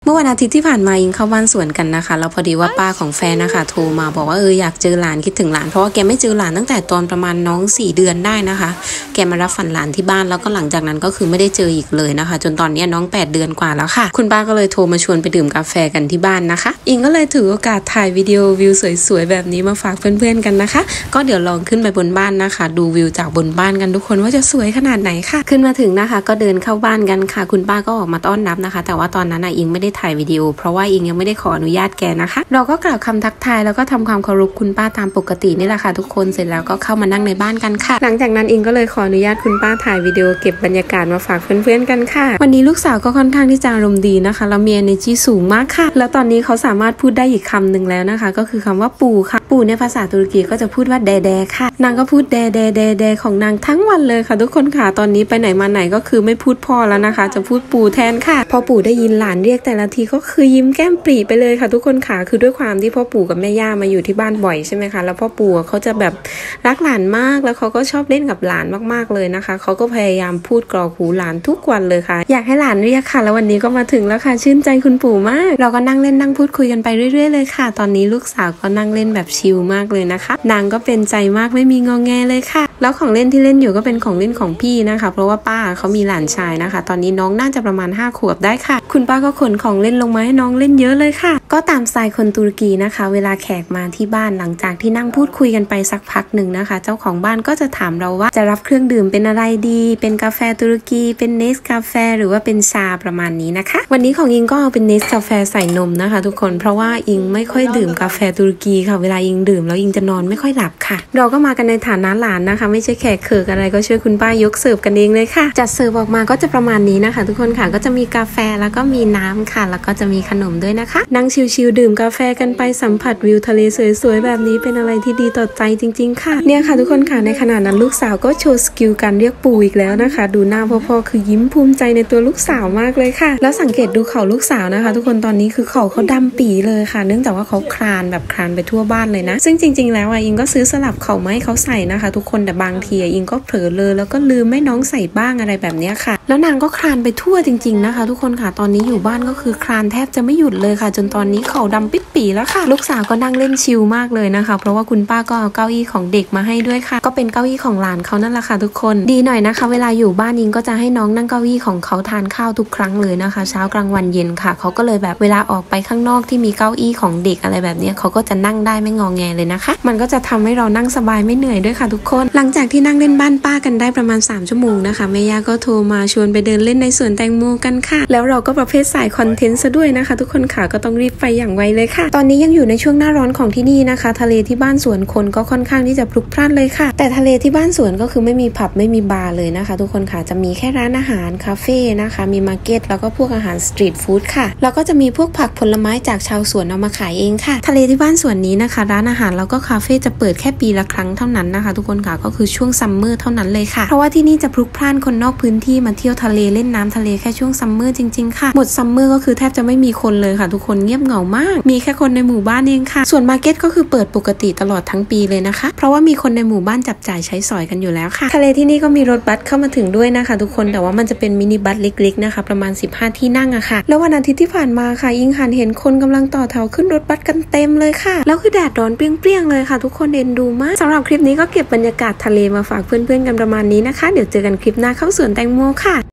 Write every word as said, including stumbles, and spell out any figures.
เมื่อวันอาทิตย์ที่ผ่านมาอิงเข้าบ้านสวนกันนะคะแล้วพอดีว่าป้าของแฟนนะคะโทรมาบอกว่าเอออยากเจอหลานคิดถึงหลานเพราะว่าแกไม่เจอหลานตั้งแต่ตอนประมาณน้องสี่เดือนได้นะคะแกมารับฝันหลานที่บ้านแล้วก็หลังจากนั้นก็คือไม่ได้เจออีกเลยนะคะจนตอนนี้น้องแปดเดือนกว่าแล้วค่ะคุณป้าก็เลยโทรมาชวนไปดื่มกาแฟกันที่บ้านนะคะอิงก็เลยถือโอกาสถ่ายวิดีโอวิวสวยๆแบบนี้มาฝากเพื่อนๆกันนะคะก็เดี๋ยวลองขึ้นไปบนบ้านนะคะดูวิวจากบนบ้านกันทุกคนว่าจะสวยขนาดไหนค่ะขึ้นมาถึงนะคะก็เดินเข้าบ้านกันค่ะคุณป้าก็ออกมาต้อนรับนะคะแต่ว่าตอนนั้นอิงไม่ได้ถ่ายวิดีโอเพราะว่าอิงยังไม่ได้ขออนุญาตแกนะคะเราก็กล่าวคำทักทายแล้วก็ทำความเคารพคุณป้าตามปกตินี่แหละค่ะทุกคนเสร็จแล้วก็เข้ามานั่งในบ้านกันค่ะหลังจากนั้นอิงก็เลยขออนุญาตคุณป้าถ่ายวิดีโอเก็บบรรยากาศมาฝากเพื่อนๆกันค่ะวันนี้ลูกสาวก็ค่อนข้างที่จะอารมณ์ดีนะคะแล้วมี energy สูงมากค่ะแล้วตอนนี้เขาสามารถพูดได้อีกคำหนึ่งแล้วนะคะก็คือคำว่าปู่ค่ะปู่ในภาษาตุรกีก็จะพูดว่าแดแดค่ะนางก็พูดแดแดแดแดของนางทั้งวันเลยค่ะทุกคนค่ะตอนนี้ไปไหนมาไหนก็คือไม่พูดพ่อแล้วนะคะจะพูดปู่แทนค่ะพอปู่ได้ยินหลานเรียกแต่ละทีก็คือยิ้มแก้มปรีไปเลยค่ะทุกคนค่ะคือด้วยความที่พ่อปู่กับแม่ย่ามาอยู่ที่บ้านบ่อยใช่ไหมคะแล้วพ่อปู่เขาจะแบบรักหลานมากแล้วเขาก็ชอบเล่นกับหลานมากๆเลยนะคะเขาก็พยายามพูดกรอกหูหลานทุกวันเลยค่ะอยากให้หลานเรียกค่ะแล้ววันนี้ก็มาถึงแล้วค่ะชื่นใจคุณปู่มากเราก็นั่งเล่นนั่งพูดคุยกันไปเรื่อยๆเลยค่ะตอนนี้ลูกสาวก็นั่งเล่นแบบชิลมากเลยนะคะนางก็เป็นใจมากไม่มีงอแงเลยค่ะแล้วของเล่นที่เล่นอยู่ก็เป็นของเล่นของพี่นะคะเพราะว่าป้าเขามีหลานชายนะคะตอนนี้น้องน่าจะประมาณห้าขวบได้ค่ะคุณป้าก็ขนของเล่นลงมาให้น้องเล่นเยอะเลยค่ะก็ตามสไตล์คนตุรกีนะคะเวลาแขกมาที่บ้านหลังจากที่นั่งพูดคุยกันไปสักพักหนึ่งนะคะเจ้าของบ้านก็จะถามเราว่าจะรับเครื่องดื่มเป็นอะไรดีเป็นกาแฟตุรกีเป็นเนสกาแฟหรือว่าเป็นชาประมาณนี้นะคะวันนี้ของอิงก็เอาเป็นเนสกาแฟใส่นมนะคะทุกคนเพราะว่าอิงไม่ค่อยดื่มกาแฟตุรกีค่ะเวลาอิงดื่มแล้วอิงจะนอนไม่ค่อยหลับค่ะเราก็มากันในฐานะหลานนะคะไม่ใช่แขกเขิกอะไรก็ช่วยคุณป้ายกเสิร์ฟกันเองเลยค่ะจัดเสิร์ฟออกมาก็จะประมาณนี้นะคะทุกคนค่ะก็จะมีกาแฟแล้วก็มีน้ำค่ะแล้วก็จะมีขนมด้วยนะคะนั่งชิลๆดื่มกาแฟกันไปสัมผัสวิวทะเลสวยๆแบบนี้เป็นอะไรที่ดีต่อใจจริงๆค่ะเนี่ยค่ะทุกคนค่ะในขณะนั้นลูกสาวก็โชว์สกิลการเรียกปู่อีกแล้วนะคะดูหน้าพ่อๆคือยิ้มภูมิใจในตัวลูกสาวมากเลยค่ะแล้วสังเกตดูเข่าลูกสาวนะคะทุกคนตอนนี้คือเข่าเขาดำปีเลยค่ะเนื่องจากว่าเขาคลานแบบคลานไปทั่วบ้านเลยนะซึ่งจริงๆแล้วอิงก็ซื้อสลับเข่ามาให้เขาใส่นะคะทุกคนแต่บางทีอิงก็เผลอเลยแล้วก็ลืมไม่น้องใส่บ้างอะไรแบบนี้ค่ะแล้วนางก็คลานไปทั่วจริงๆนะคะทุกคนค่ะตอนนี้อยู่บ้านก็คือคลานแทบจะไม่หยุดเลยค่ะจนตอนนี้เข่าดำปิดปีแล้วค่ะลูกสาวก็นั่งเล่นชิลมากเลยนะคะเพราะว่าคุณป้าก็เอาเก้าอี้ของเด็กมาให้ด้วยค่ะก็เป็นเก้าอี้ของหลานเขานั่นแหละค่ะทุกคนดีหน่อยนะคะเวลาอยู่บ้านอิงก็จะให้น้องนั่งเก้าอี้ของเขาทานข้าวทุกครั้งเลยนะคะเช้ากลางวันเย็นค่ะเขาก็เลยแบบเวลาออกไปข้างนอกที่มีเก้าอี้ของเด็กอะไรแบบนี้เขาก็จะนั่งได้ไม่งอแงเลยนะคะมันก็จะทำให้เรานั่งสบายไม่เหนื่อยด้วยค่ะทุกคนหลังจากที่นั่งเล่นบ้านป้ากันได้ประมาณสามชั่วโมงนะคะแม่ย่าก็โทรมาชวนไปเดินเล่นในสวนแตงโมกันค่ะแล้วเราก็ประเภทสายคอนเทนต์ซะด้วยนะคะทุกคนค่ะก็ต้องรีบไปอย่างไวเลยค่ะตอนนี้ยังอยู่ในช่วงหน้าร้อนของที่นี่นะคะทะเลที่บ้านสวนคนก็ค่อนข้างที่จะพลุกพล่านเลยค่ะแต่ทะเลที่บ้านสวนก็คือไม่มีผับไม่มีบาร์เลยนะคะทุกคนค่ะจะมีแค่ร้านอาหารคาเฟ่นะคะมีมาร์เก็ตแล้วก็พวกอาหารสตรีทฟู้ดค่ะแล้วก็จะมีพวกผักผลไม้จากชาวสวนเอามาขายเองค่ะทะเลที่บ้านสวนนี้นะคะร้านอาหารแล้วก็คาเฟ่จะเปิดแค่ปีละครั้งเท่านั้นนะคะทุกคนค่ะก็คือช่วงซัมเมอร์เท่านั้นเลยค่ะเพราะว่าที่นี่จะพลุกพล่านคนนอกพื้นที่มาเที่ยวทะเลเล่นน้ำทะเลแค่ช่วงซัมเมอร์จริงๆค่ะหมดซัมเมอร์ก็คือแทบจะไม่มีคนเลยค่ะทุกคนเงียบเหงามากมีแค่คนในหมู่บ้านเองค่ะส่วนมาร์เก็ตก็คือเปิดปกติตลอดทั้งปีเลยนะคะเพราะว่ามีคนในหมู่บ้านจับจ่ายใช้สอยกันอยู่แล้วค่ะทะเลที่นี่ก็มีรถบัสเข้ามาถึงด้วยนะคะทุกคนแต่ว่ามันจะเป็นมินิบัสเล็กๆนะคะประมาณสิบห้าที่นั่งอะค่ะแล้ววันอาทิตย์ที่ผ่านมาค่ะอิงหันเห็นคนกำลังต่อแถวขึ้นรถบัสกันเต็มเลยค่ะแล้วคือแดดร้อนเปรี้ยงๆเลยค่ะทุกคนเอ็นดูมากสำหรับคลิปนี้ก็เก็บบรรยากาศทะเลมาฝากเพื่อนๆกันประมาณนี้นะคะเดี๋ยวเจอกันคลิปหน้าเข้าสวนแตงโมค่ะ